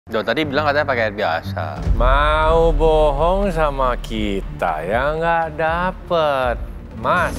Duh, tadi bilang katanya pakai air biasa. Mau bohong sama kita ya nggak dapet, Mas.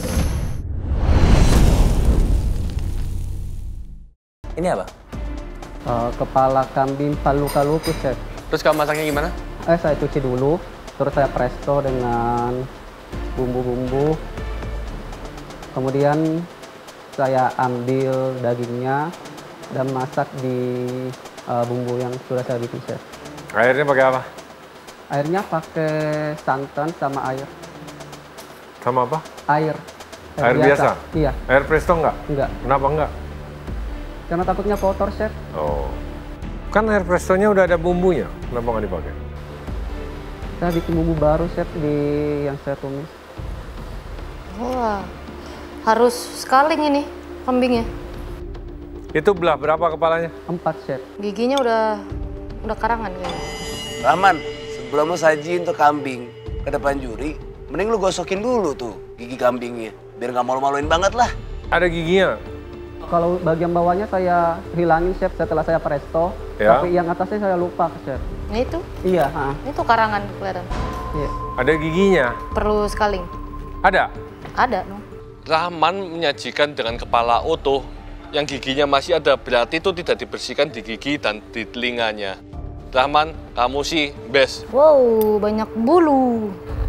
Ini apa? Kepala kambing paluka lupus, Chef. Terus kamu masaknya gimana? Saya cuci dulu, terus saya presto dengan bumbu-bumbu. Kemudian saya ambil dagingnya dan masak di bumbu yang sudah saya bikin, Chef. Airnya pakai apa? Airnya pakai santan sama air. Sama apa? Air. Air biasa? Iya. Air presto nggak? Enggak. Kenapa nggak? Karena takutnya kotor, Chef. Oh. Kan air prestonya udah ada bumbunya. Kenapa nggak dipakai? Saya bikin bumbu baru, Chef, yang saya tumis. Wah, harus scaling ini kambingnya. Itu belah berapa kepalanya? 4, Chef. Giginya udah karangan kayaknya. Rahman, sebelum lu sajiin tuh kambing ke depan juri, mending lu gosokin dulu tuh gigi kambingnya. Biar nggak malu-maluin banget lah. Ada giginya? Kalau bagian bawahnya saya hilangin, Chef, setelah saya presto. Ya. Tapi yang atasnya saya lupa, Chef. Nah itu, Iya, itu karangan kelihatan. Iya. Ada giginya? Perlu scaling. Ada? Ada dong. Rahman menyajikan dengan kepala utuh yang giginya masih ada, berarti itu tidak dibersihkan di gigi dan di telinganya. Rahman, kamu sih best. Wow, banyak bulu.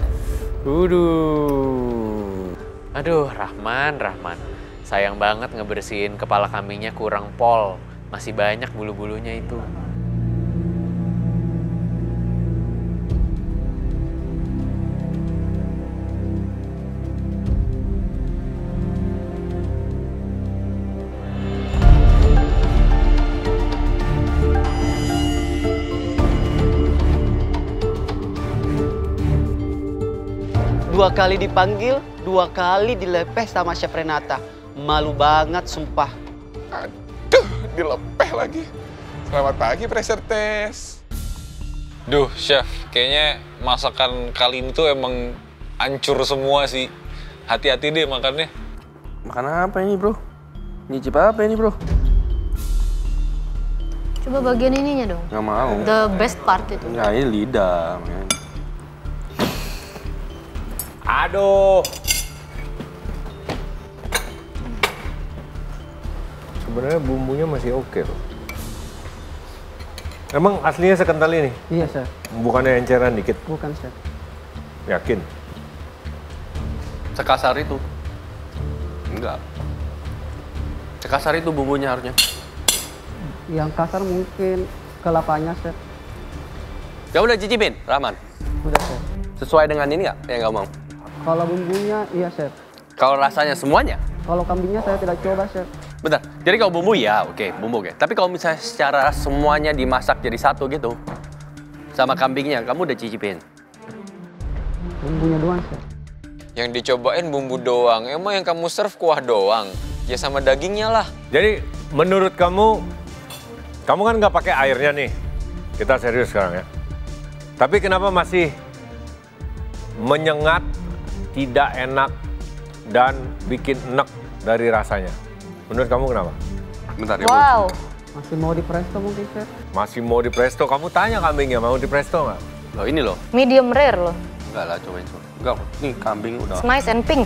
Aduh, Rahman. Sayang banget ngebersihin kepala kambingnya kurang pol. Masih banyak bulu-bulunya itu. Dua kali dipanggil, 2 kali dilepeh sama Chef Renata. Malu banget, sumpah. Aduh, dilepeh lagi. Selamat pagi, pressure test. Duh, chef, kayaknya masakan kali ini tuh emang hancur semua sih. Hati-hati deh makannya. Makan apa ini, bro? Nyicip apa ini, bro? Coba bagian ininya dong. Nggak mau. The best part itu. Nggak, ini lidah, men. Aduh. Sebenarnya bumbunya masih oke loh. Emang aslinya sekental ini? Iya, Chef. Bukannya enceran dikit? Bukan, Chef. Yakin? Sekasar itu. Enggak. Sekasar itu bumbunya harusnya. Yang kasar mungkin kelapanya, Chef. Ya udah cicipin, Rahman. Udah, Chef. Sesuai dengan ini nggak yang kamu mau? Kalau bumbunya, iya, Chef. Kalau rasanya semuanya? Kalau kambingnya saya tidak coba, Chef. Bentar, jadi kalau bumbu ya oke, bumbu oke. Tapi kalau misalnya secara semuanya dimasak jadi satu gitu, sama kambingnya, kamu udah cicipin? Bumbunya doang, Chef. Yang dicobain bumbu doang, emang yang kamu serve kuah doang? Ya sama dagingnya lah. Jadi menurut kamu kan nggak pakai airnya nih. Kita serius sekarang ya. Tapi kenapa masih menyengat, tidak enak, dan bikin enek dari rasanya? Menurut kamu kenapa? Bentar ya, Wow. Masih mau di presto mungkin, Chef? Masih mau di presto? Kamu tanya kambingnya mau di presto nggak? Loh ini loh. Medium rare loh. Enggak lah, cobain. Enggak, nih kambing udah. It's nice and pink.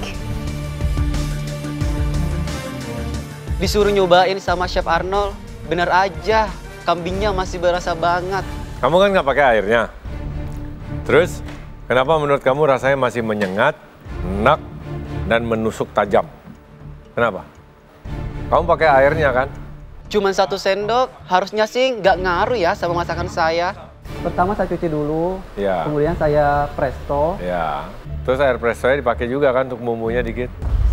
Disuruh nyobain sama Chef Arnold, bener aja. Kambingnya masih berasa banget. Kamu kan nggak pakai airnya. Terus kenapa menurut kamu rasanya masih menyengat, enak, dan menusuk tajam? Kenapa? Kamu pakai airnya kan? Cuman 1 sendok, harusnya sih nggak ngaruh ya sama masakan saya. Pertama saya cuci dulu, Ya. kemudian saya presto. Ya. Terus air prestonya dipakai juga kan untuk bumbunya dikit.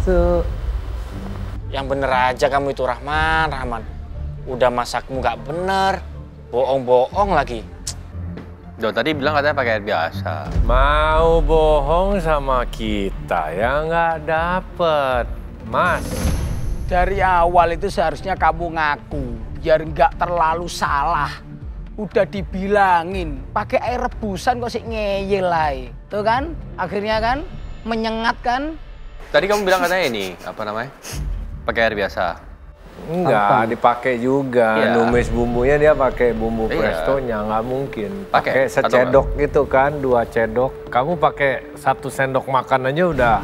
Yang bener aja kamu itu, Rahman. Udah masakmu nggak bener, bohong-bohong lagi. Duh, tadi bilang katanya pakai air biasa. Mau bohong sama kita ya nggak dapet, Mas. Dari awal itu seharusnya kamu ngaku, biar nggak terlalu salah. Udah dibilangin, pakai air rebusan kok sih ngeyel aja. Tuh kan, akhirnya kan, menyengat kan. Tadi kamu bilang katanya ini, apa namanya? Pakai air biasa. Enggak, dipakai juga. Iya. Numis bumbunya dia pakai bumbu Iya. prestonya, nggak mungkin. Pakai, Pakai secedok gitu kan, 2 cendok. Kamu pakai 1 sendok makan aja udah.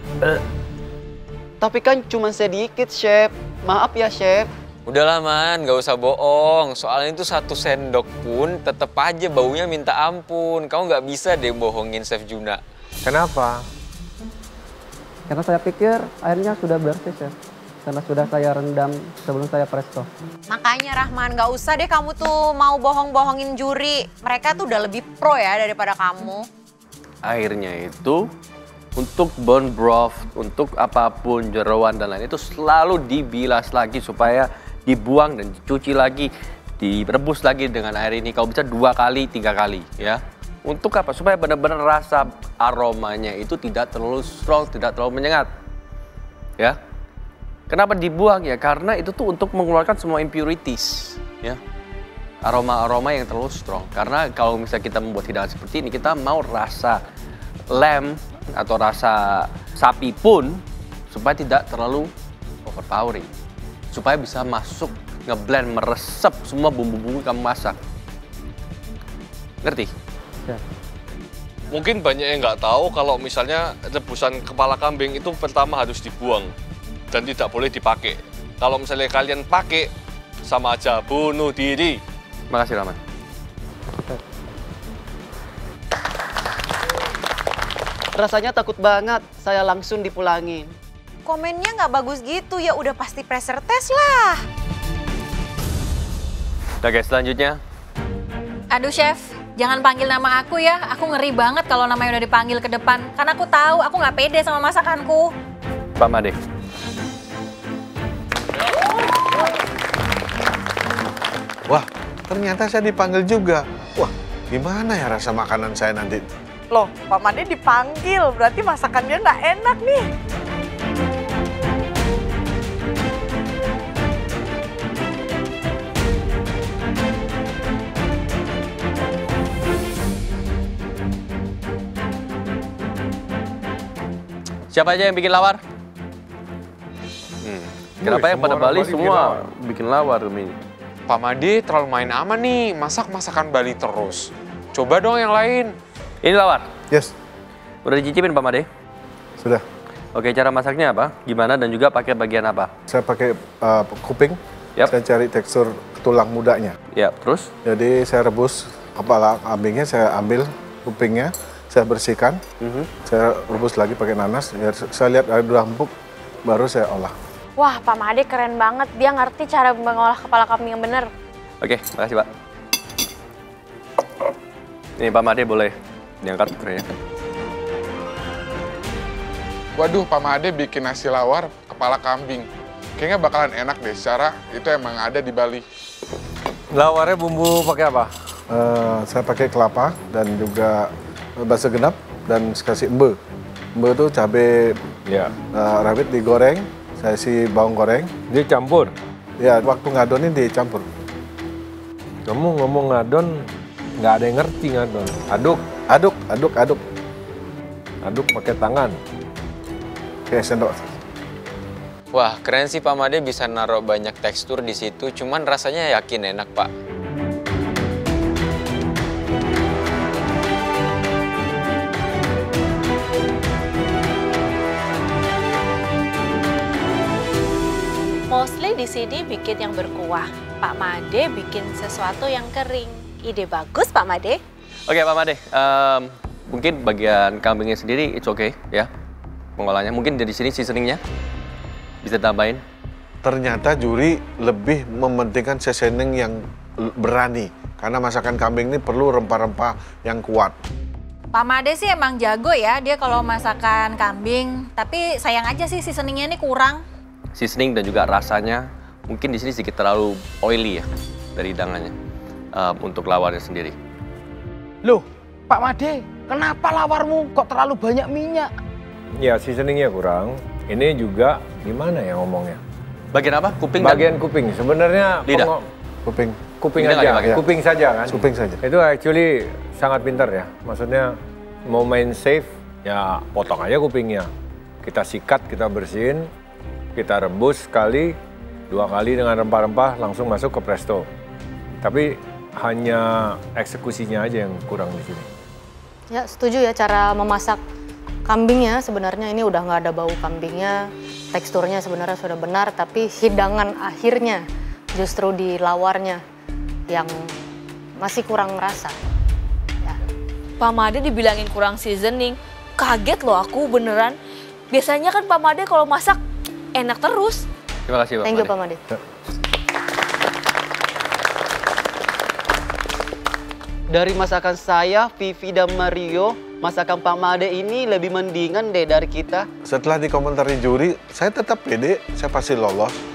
Tapi kan cuma sedikit, Chef. Maaf ya, Chef. Udahlah Man, gak usah bohong. Soalnya itu 1 sendok pun tetep aja baunya minta ampun. Kamu gak bisa deh bohongin Chef Juna. Kenapa? Karena saya pikir airnya sudah bersih, Chef. Karena sudah saya rendam sebelum saya presto. Makanya Rahman, gak usah deh kamu tuh mau bohong-bohongin juri. Mereka tuh udah lebih pro ya daripada kamu. Airnya itu untuk bone broth, untuk apapun, jeroan dan lain itu selalu dibilas lagi supaya dibuang dan dicuci lagi, direbus lagi dengan air ini. Kalau bisa 2 kali, 3 kali ya. Untuk apa? Supaya benar-benar rasa aromanya itu tidak terlalu strong, tidak terlalu menyengat. Ya. Kenapa dibuang ya? Karena itu tuh untuk mengeluarkan semua impurities, ya. Aroma-aroma yang terlalu strong. Karena kalau misalnya kita membuat hidangan seperti ini, kita mau rasa lamb atau rasa sapi pun supaya tidak terlalu overpowering. Supaya bisa masuk, ngeblend, meresep semua bumbu-bumbu kamu masak. Ngerti? Ya. Mungkin banyak yang nggak tahu kalau misalnya rebusan kepala kambing itu pertama harus dibuang dan tidak boleh dipakai. Kalau misalnya kalian pakai, sama aja bunuh diri. Makasih Rahman. Rasanya takut banget, saya langsung dipulangin. Komennya nggak bagus gitu, ya udah pasti pressure test lah. Udah guys, selanjutnya. Aduh Chef, jangan panggil nama aku ya. Aku ngeri banget kalau namanya udah dipanggil ke depan. Karena aku tahu aku nggak pede sama masakanku. Pak Made. Wah, ternyata saya dipanggil juga. Wah, gimana ya rasa makanan saya nanti? Loh, Pak Made dipanggil, berarti masakannya nggak enak nih. Siapa aja yang bikin lawar? Kenapa yang pada Bali semua bikin lawar ini? Pak Made terlalu main aman nih, masak masakan Bali terus. Coba dong yang lain. Ini lawar? Yes. Udah dicicipin Pak Made? Sudah. Oke, cara masaknya apa? Gimana dan juga pakai bagian apa? Saya pakai kuping. Saya cari tekstur tulang mudanya. Ya, terus? Jadi saya rebus kepala kambingnya, saya ambil kupingnya, saya bersihkan. Saya rebus lagi pakai nanas. Ya, saya lihat ada udah empuk, baru saya olah. Wah, Pak Made keren banget. Dia ngerti cara mengolah kepala kambing yang benar. Oke, makasih Pak. Ini Pak Made boleh diangkat traynya. Waduh, Pak Made bikin nasi lawar kepala kambing. Kayaknya bakalan enak deh, secara itu emang ada di Bali. Lawarnya bumbu pakai apa? Saya pakai kelapa dan juga basa genap dan kasih embe. Embe itu cabai rawit digoreng. Saya isi bawang goreng. Dicampur? Ya, waktu ngadon ini dicampur. Kamu ngomong ngadon, nggak ada yang ngerti ngadon. Aduk. Aduk, aduk, aduk. Aduk pakai tangan. Kayak sendok. Wah, keren sih Pak Made bisa naruh banyak tekstur di situ. Cuman rasanya yakin enak, Pak. Mostly di sini bikin yang berkuah. Pak Made bikin sesuatu yang kering. Ide bagus, Pak Made. Oke, Pak Made. Mungkin bagian kambingnya sendiri, it's okay ya. Pengolahnya. Mungkin dari sini seasoningnya bisa tambahin. Ternyata juri lebih mementingkan seasoning yang berani. Karena masakan kambing ini perlu rempah-rempah yang kuat. Pak Made sih emang jago ya dia kalau masakan kambing. Tapi sayang aja sih seasoningnya ini kurang. Seasoning dan juga rasanya mungkin di sini sedikit terlalu oily ya dari hidangannya untuk lawarnya sendiri. Loh, Pak Made, kenapa lawarmu kok terlalu banyak minyak? Ya, seasoningnya kurang. Ini juga gimana ya ngomongnya? Bagian apa? Kuping? Bagian kuping. Sebenarnya lidah. Kuping. Kuping Lidah aja. ya? Kuping saja kan? Kuping saja. Itu actually sangat pintar ya. Maksudnya mau main safe ya potong aja kupingnya. Kita sikat, kita bersihin, kita rebus sekali, 2 kali dengan rempah-rempah langsung masuk ke presto. Tapi hanya eksekusinya aja yang kurang di sini. Ya, setuju ya cara memasak kambingnya. Sebenarnya ini udah nggak ada bau kambingnya, teksturnya sebenarnya sudah benar, tapi hidangan akhirnya justru di lawarnya yang masih kurang rasa. Ya. Pak Made dibilangin kurang seasoning, kaget loh aku beneran. Biasanya kan Pak Made kalau masak enak terus. Terima kasih Pak Made. Thank you Pak Made. Dari masakan saya, Vivi dan Mario, masakan Pak Made ini lebih mendingan deh dari kita. Setelah dikomentari juri, saya tetap pede, saya pasti lolos.